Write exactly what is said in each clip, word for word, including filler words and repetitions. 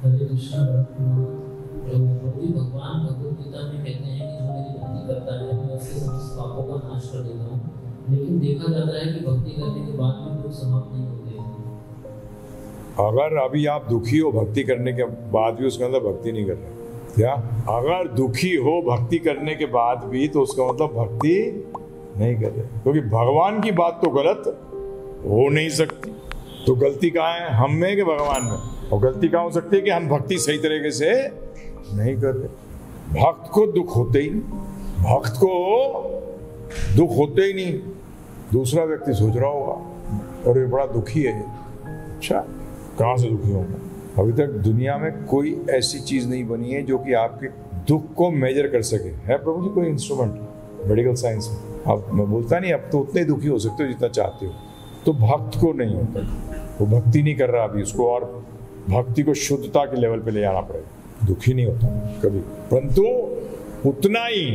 हरे कृष्ण प्रभु भगवान भगवद गीता में कहते हैं कि जो मेरी भक्ति करता है मैं उसके समस्त पापों का नाश कर देता हूँ, लेकिन देखा जाता है कि भक्ति करने के बाद भी दुख समाप्त नहीं होते। अगर अभी आप दुखी हो भक्ति करने के बाद भी, उसका मतलब भक्ति नहीं कर रहे क्या? अगर दुखी हो भक्ति करने के बाद भी तो उसका मतलब भक्ति नहीं कर रहे, क्योंकि भगवान की बात तो गलत हो नहीं सकती। तो गलती कहाँ है, हम में कि भगवान में? और गलती कहाँ हो सकती है कि हम भक्ति सही तरीके से नहीं कर रहे। भक्त को दुख होते ही नहीं, भक्त को दुख होते ही नहीं। दूसरा व्यक्ति सोच रहा होगा और ये बड़ा दुखी है, अच्छा कहाँ से दुखी होगा? अभी तक दुनिया में कोई ऐसी चीज नहीं बनी है जो कि आपके दुख को मेजर कर सके। है प्रभु जी कोई इंस्ट्रूमेंट मेडिकल साइंस में? आप, मैं बोलता नहीं, अब तो उतने दुखी हो सकते हो जितना चाहते हो। तो भक्त को नहीं होता, वो भक्ति नहीं कर रहा अभी, उसको और भक्ति को शुद्धता के लेवल पे ले जाना पड़ेगा। दुखी नहीं होता कभी, परंतु उतना ही।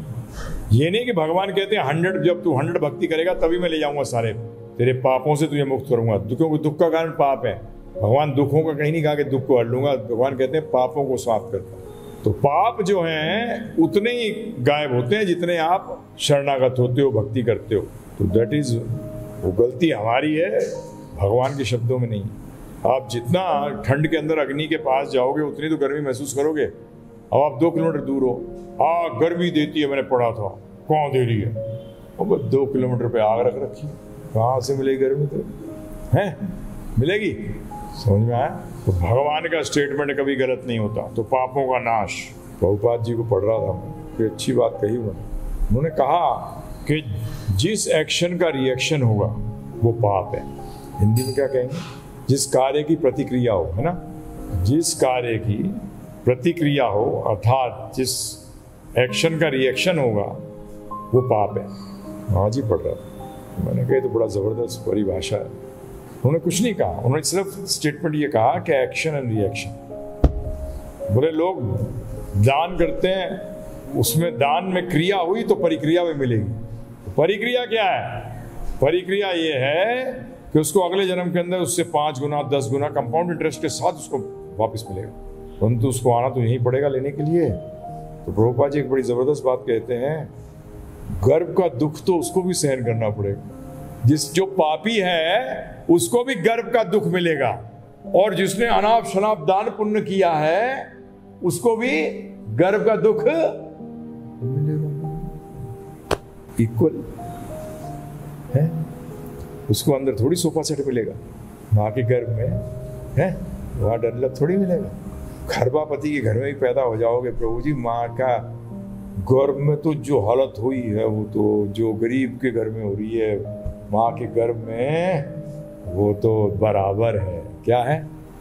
ये नहीं कि भगवान कहते हैं हंड्रेड, जब तू हंड्रेड भक्ति करेगा तभी मैं ले जाऊंगा सारे तेरे पापों से तुझे मुक्त करूंगा। क्योंकि दुख का कारण पाप है। भगवान दुखों का कहीं नहीं कहा कि दुख को हर लूंगा, भगवान कहते हैं पापों को समाप्त करता। तो पाप जो हैं उतने ही गायब होते हैं जितने आप शरणागत होते हो, भक्ति करते हो। तो दैट इज, वो गलती हमारी है, भगवान के शब्दों में नहीं। आप जितना ठंड के अंदर अग्नि के पास जाओगे उतनी तो गर्मी महसूस करोगे। अब आप दो किलोमीटर दूर हो, आ गर्मी देती है, मैंने पढ़ा था, कौन दे रही है? अब दो किलोमीटर पे आग रख रखी, कहाँ से मिलेगी गर्मी? तो है मिलेगी? समझ में आया? तो भगवान का स्टेटमेंट कभी गलत नहीं होता। तो पापों का नाश, प्रभुपाद जी को पढ़ रहा था, कोई अच्छी बात कही उन्होंने। उन्होंने कहा कि जिस एक्शन का रिएक्शन होगा वो पाप है। हिंदी में क्या कहेंगे? जिस कार्य की प्रतिक्रिया हो, है ना? जिस कार्य की प्रतिक्रिया हो, अर्थात जिस एक्शन का रिएक्शन होगा वो पाप है। हाँ जी पढ़ रहा था, मैंने कहा तो बड़ा जबरदस्त परिभाषा है। उन्होंने कुछ नहीं कहा, उन्होंने सिर्फ स्टेटमेंट ये कहा कि एक्शन एंड रिएक्शन। बोले लोग दान करते हैं, उसमें दान में क्रिया हुई तो परिक्रिया में मिलेगी। तो परिक्रिया क्या है? परिक्रिया ये है कि उसको अगले जन्म के अंदर उससे पांच गुना दस गुना कंपाउंड इंटरेस्ट के साथ उसको वापस मिलेगा, परंतु उसको आना तो यहीं पड़ेगा लेने के लिए। तो प्रभुपाद जी एक बड़ी जबरदस्त बात कहते हैं, गर्भ का दुख तो उसको भी सहन करना पड़ेगा। जिस जो पापी है उसको भी गर्भ का दुख मिलेगा, और जिसने अनाप शनाप दान पुण्य किया है उसको भी गर्भ का दुख मिलेगा। इक्वल है। उसको अंदर थोड़ी सोफा सेट मिलेगा, माँ के गर्भ में है, वहां डनलप थोड़ी मिलेगा। गर्भापति के घर में ही पैदा हो जाओगे प्रभु जी, माँ का गर्भ में तो जो हालत हुई है वो तो जो गरीब के घर में हो रही है, माँ के गर्भ में वो तो बराबर है। क्या है?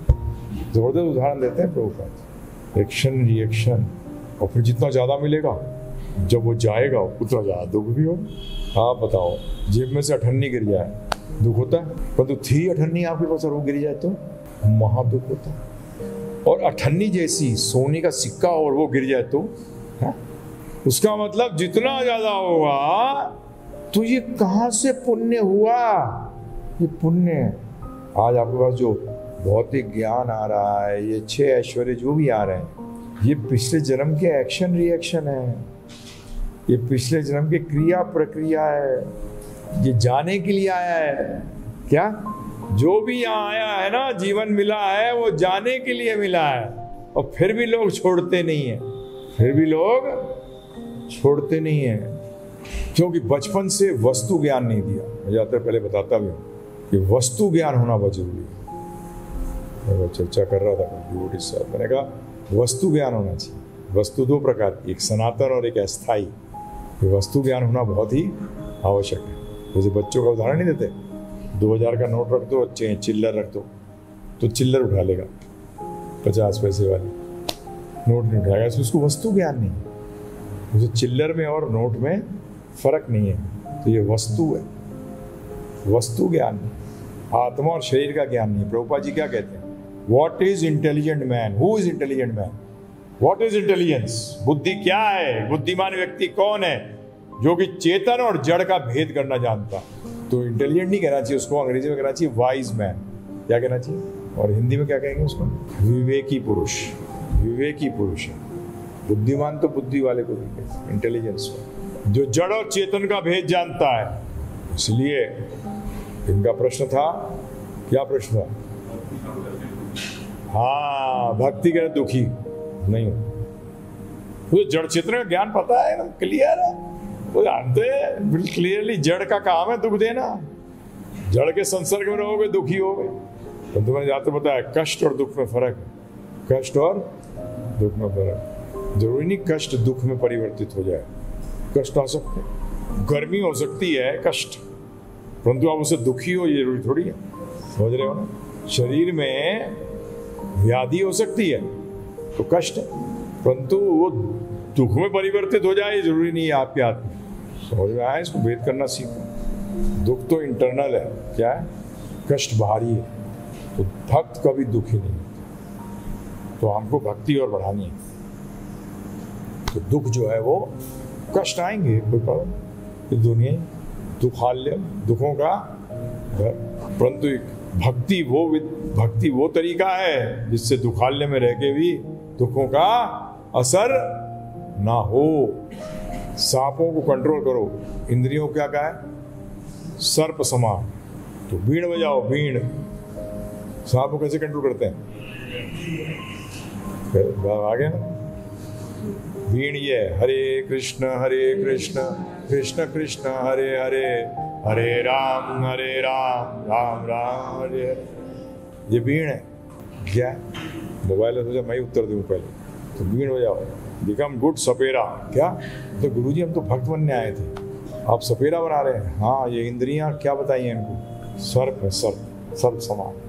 जबरदस्त उदाहरण देते हैं प्रभुपाद। एक्शन रिएक्शन, और फिर जितना ज्यादा मिलेगा जब वो जाएगा उतना ज्यादा दुख भी हो। आप बताओ, जेब में से अठन्नी गिर जाए दुख होता है, परंतु थी अठन्नी आपके पास और वो गिर जाए तो महा दुख होता है। और अठन्नी जैसी सोने का सिक्का और वो गिर जाए तो है? उसका मतलब जितना ज्यादा होगा तो ये कहां से पुण्य हुआ? ये पुण्य आज आपके पास जो भौतिक ज्ञान आ रहा है, ये छह ऐश्वर्य जो भी आ रहे हैं, ये पिछले जन्म के एक्शन रिएक्शन है, ये पिछले जन्म की क्रिया प्रक्रिया है। ये जाने के लिए आया है। क्या जो भी यहाँ आया है ना, जीवन मिला है वो जाने के लिए मिला है। और फिर भी लोग छोड़ते नहीं है, फिर भी लोग छोड़ते नहीं है, क्योंकि बचपन से वस्तु ज्ञान नहीं दिया। मैं जाते पहले बताता भी हूँ कि वस्तु ज्ञान होना बहुत जरूरी है। मैं चर्चा कर रहा था डिवोटी के साथ, मैंने कहा वस्तु ज्ञान होना चाहिए। वस्तु दो प्रकार की, एक सनातन और एक अस्थाई। ये वस्तु ज्ञान होना बहुत ही आवश्यक है। जैसे बच्चों का उदाहरण नहीं देते, दो हजार का नोट रख दो, चिल्लर रख दो तो चिल्लर उठा लेगा, पचास पैसे वाली नोट नहीं उठाएगा। उसको वस्तु ज्ञान नहीं है, उसे चिल्लर में और नोट में फर्क नहीं है। तो ये वस्तु है, वस्तु ज्ञान नहीं, आत्मा और शरीर का ज्ञान नहीं। प्रभुपाद जी क्या कहते हैं? What is intelligent man? Who is intelligent man? What is intelligence? बुद्धि क्या है? बुद्धिमान व्यक्ति कौन है? जो कि चेतन और जड़ का भेद करना जानता। तो इंटेलिजेंट नहीं कहना चाहिए उसको, अंग्रेजी में कहना चाहिए वाइज मैन। क्या कहना चाहिए? और हिंदी में क्या कहेंगे उसको? विवेकी पुरुष। विवेकी पुरुष है। बुद्धिमान तो बुद्धि वाले को भी, इंटेलिजेंस को, जो जड़ और चेतन का भेद जानता है। इसलिए इनका प्रश्न था, क्या प्रश्न था? हाँ, भक्ति करे दुखी नहीं हो। तो जड़ चेतन का ज्ञान पता है, एकदम क्लियर है, वो जानते हैं बिल्कुल क्लियरली जड़ का काम है दुख देना। जड़ के संसर्ग में रहोगे दुखी होगे। तो तुम्हें जाते बताया कष्ट और दुख में फर्क है। कष्ट और दुख में फर्क, जरूरी नहीं कष्ट दुख में परिवर्तित हो जाए। कष्ट आ सकते, गर्मी हो सकती है कष्ट, परंतु आप उससे दुखी हो ये जरूरी थोड़ी है। समझ रहे हो ना? शरीर में व्याधि हो सकती है तो कष्ट है, परंतु वो दुख में परिवर्तित हो जाए जरूरी नहीं है आपके हाथ में। समझ में आया? इसको भेद करना सीखो। दुख तो इंटरनल है, क्या है? कष्ट बाहरी है। तो भक्त कभी दुखी नहीं होता। तो हमको भक्ति और बढ़ानी है। तो दुख जो है वो कष्ट आएंगे, कोई प्रॉब्लम, दुनिया दुखाल्य दुखों का, परंतु भक्ति वो भक्ति वो तरीका है जिससे दुखाल्य में रह के भी दुखों का असर ना हो। सांपों को कंट्रोल करो, इंद्रियों क्या कहा है? सर्प समान। तो बीड़ बजाओ, बीड़। सांप को कैसे कंट्रोल करते हैं? आ गया ना? बीड़ ये हरे कृष्ण हरे कृष्ण कृष्ण कृष्ण हरे हरे हरे राम हरे राम राम राम हरे हरे। ये बीड़ है। क्या मोबाइल में सोचा मैं ही उत्तर दूं पहले। तो बीड़ बजाओ, बिकम गुड सपेरा। क्या? तो गुरुजी हम तो भक्त बनने आए थे, आप सपेरा बना रहे हैं। हाँ, ये इंद्रियां क्या बताइए इनको? सर्प है, सर्प, सर्प समान।